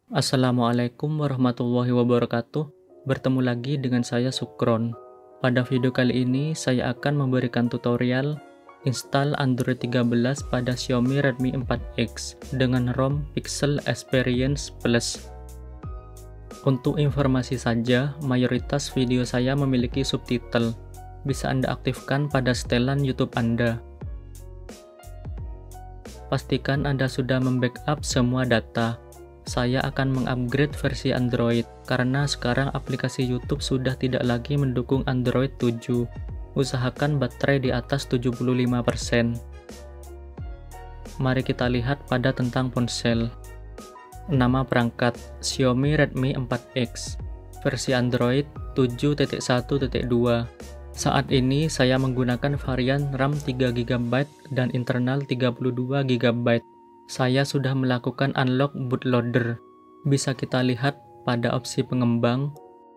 Assalamualaikum warahmatullahi wabarakatuh. Bertemu lagi dengan saya Sukron. Pada video kali ini saya akan memberikan tutorial install Android 13 pada Xiaomi Redmi 4X dengan ROM Pixel Experience Plus. Untuk informasi saja, mayoritas video saya memiliki subtitle. Bisa Anda aktifkan pada setelan YouTube Anda. Pastikan Anda sudah membackup semua data. Saya akan mengupgrade versi Android, karena sekarang aplikasi YouTube sudah tidak lagi mendukung Android 7. Usahakan baterai di atas 75%. Mari kita lihat pada tentang ponsel. Nama perangkat, Xiaomi Redmi 4X. Versi Android 7.1.2. Saat ini saya menggunakan varian RAM 3GB dan internal 32GB. Saya sudah melakukan unlock bootloader. Bisa kita lihat pada opsi pengembang.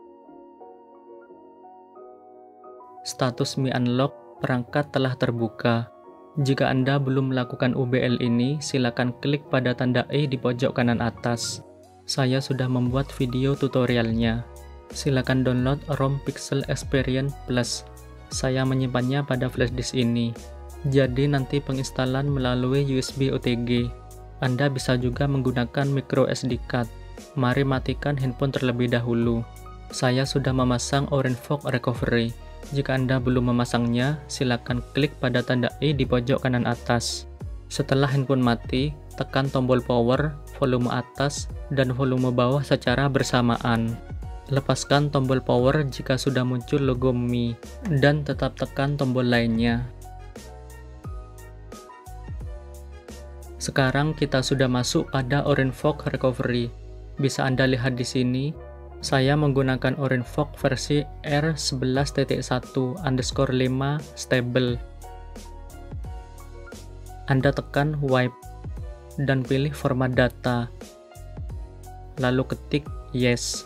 Status Mi Unlock, perangkat telah terbuka. Jika Anda belum melakukan UBL ini, silakan klik pada tanda E di pojok kanan atas. Saya sudah membuat video tutorialnya. Silakan download ROM Pixel Experience Plus. Saya menyimpannya pada flashdisk ini. Jadi nanti penginstalan melalui USB OTG. Anda bisa juga menggunakan micro SD card. Mari matikan handphone terlebih dahulu. Saya sudah memasang Orange Fog Recovery. Jika Anda belum memasangnya, silakan klik pada tanda E di pojok kanan atas. Setelah handphone mati, tekan tombol power, volume atas, dan volume bawah secara bersamaan. Lepaskan tombol power jika sudah muncul logo Mi, dan tetap tekan tombol lainnya. Sekarang kita sudah masuk pada Orange Fog Recovery. Bisa Anda lihat di sini, saya menggunakan Orange Fog versi R11.1_5 stable. Anda tekan Wipe dan pilih format data. Lalu ketik Yes.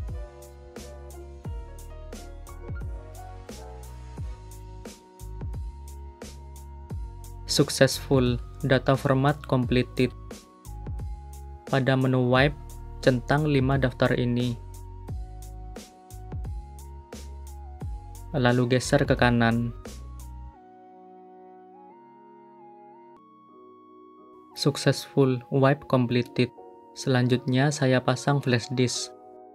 Successful, data format completed. Pada menu Wipe, centang 5 daftar ini. Lalu geser ke kanan. Successful, wipe completed. Selanjutnya saya pasang flash disk.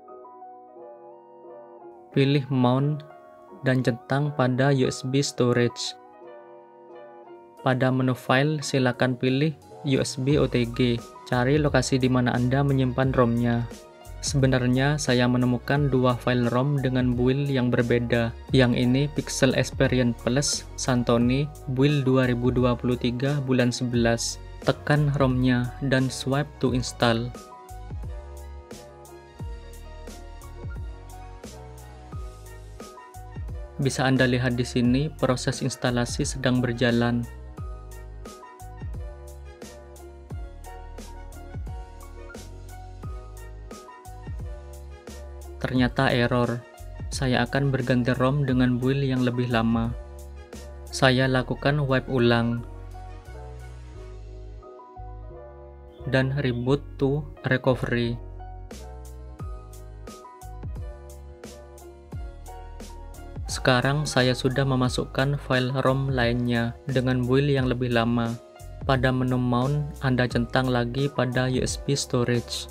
Pilih mount dan centang pada USB storage. Pada menu file, silakan pilih USB OTG. Cari lokasi di mana Anda menyimpan ROM-nya. Sebenarnya saya menemukan dua file ROM dengan build yang berbeda. Yang ini Pixel Experience Plus Santoni build 2023 bulan 11. Tekan ROM-nya dan swipe to install. Bisa Anda lihat di sini proses instalasi sedang berjalan. Ternyata error. Saya akan berganti ROM dengan build yang lebih lama. Saya lakukan wipe ulang dan reboot to recovery. Sekarang saya sudah memasukkan file ROM lainnya dengan build yang lebih lama. Pada menu mount, Anda centang lagi pada USB storage.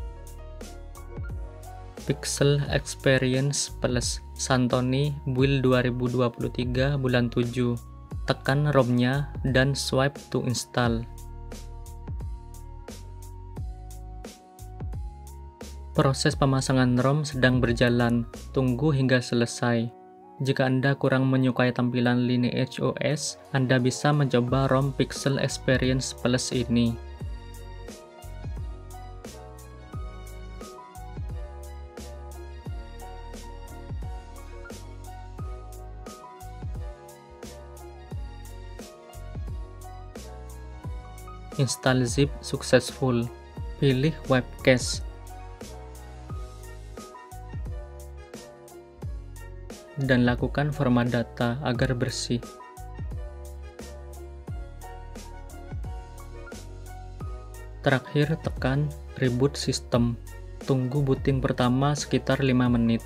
Pixel Experience Plus Santoni build 2023 bulan 7. Tekan ROM-nya dan swipe to install. Proses pemasangan ROM sedang berjalan. Tunggu hingga selesai. Jika Anda kurang menyukai tampilan Lineage OS, Anda bisa mencoba ROM Pixel Experience Plus ini. Install zip successful. Pilih Wipe Cache dan lakukan format data agar bersih. Terakhir tekan Reboot sistem. Tunggu booting pertama sekitar 5 menit.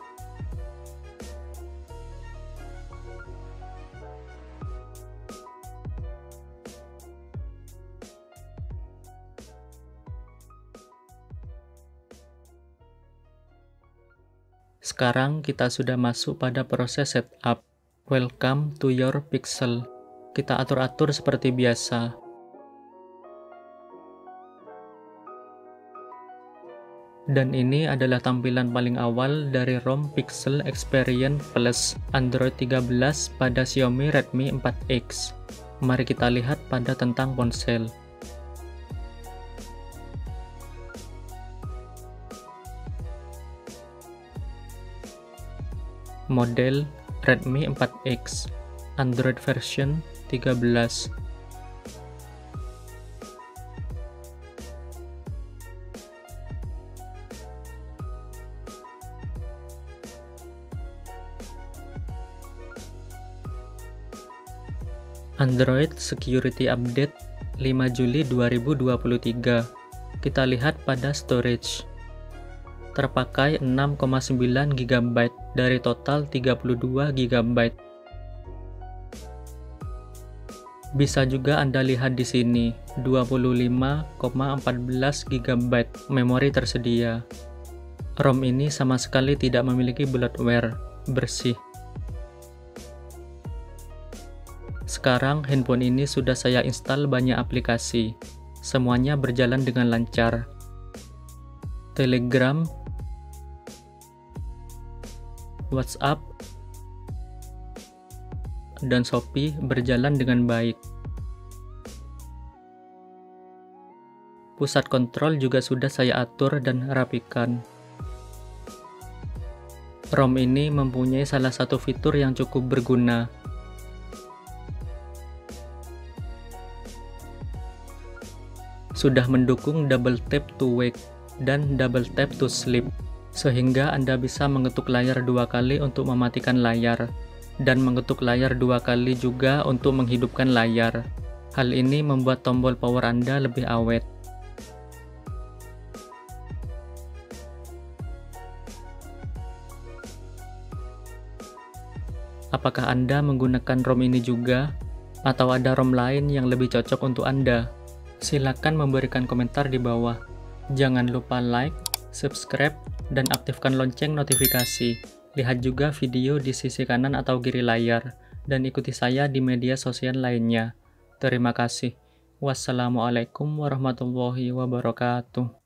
Sekarang kita sudah masuk pada proses setup. Welcome to your Pixel. Kita atur-atur seperti biasa. Dan ini adalah tampilan paling awal dari ROM Pixel Experience Plus Android 13 pada Xiaomi Redmi 4X. Mari kita lihat pada tentang ponsel. Model Redmi 4X, Android version 13. Android Security Update 5 Juli 2023. Kita lihat pada storage. Terpakai 6,9 GB dari total 32 GB. Bisa juga Anda lihat di sini, 25,14 GB memori tersedia. ROM ini sama sekali tidak memiliki bloatware, bersih. Sekarang handphone ini sudah saya install banyak aplikasi. Semuanya berjalan dengan lancar. Telegram, WhatsApp, dan Shopee berjalan dengan baik. Pusat kontrol juga sudah saya atur dan rapikan. ROM ini mempunyai salah satu fitur yang cukup berguna. Sudah mendukung double tap to wake dan double tap to sleep, sehingga Anda bisa mengetuk layar 2 kali untuk mematikan layar, dan mengetuk layar 2 kali juga untuk menghidupkan layar. Hal ini membuat tombol power Anda lebih awet. Apakah Anda menggunakan ROM ini juga? Atau ada ROM lain yang lebih cocok untuk Anda? Silakan memberikan komentar di bawah. Jangan lupa like, subscribe, dan aktifkan lonceng notifikasi. Lihat juga video di sisi kanan atau kiri layar, dan ikuti saya di media sosial lainnya. Terima kasih. Wassalamualaikum warahmatullahi wabarakatuh.